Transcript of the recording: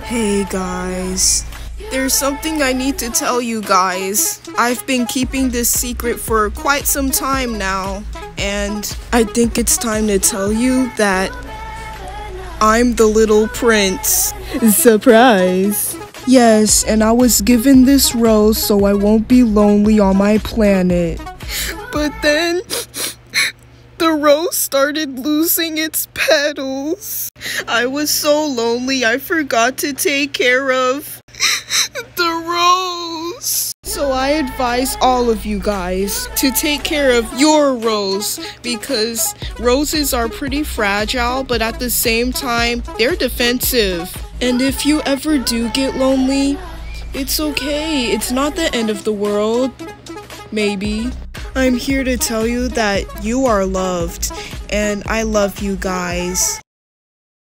Hey guys, there's something I need to tell you guys. I've been keeping this secret for quite some time now, and I think it's time to tell you that I'm the little prince. Surprise! Yes, and I was given this rose so I won't be lonely on my planet. But then the rose started losing its petals. I was so lonely I forgot to take care of the rose. So I advise all of you guys to take care of your rose, because roses are pretty fragile, but at the same time, they're defensive. And if you ever do get lonely, it's okay. It's not the end of the world. Maybe. I'm here to tell you that you are loved, and I love you guys.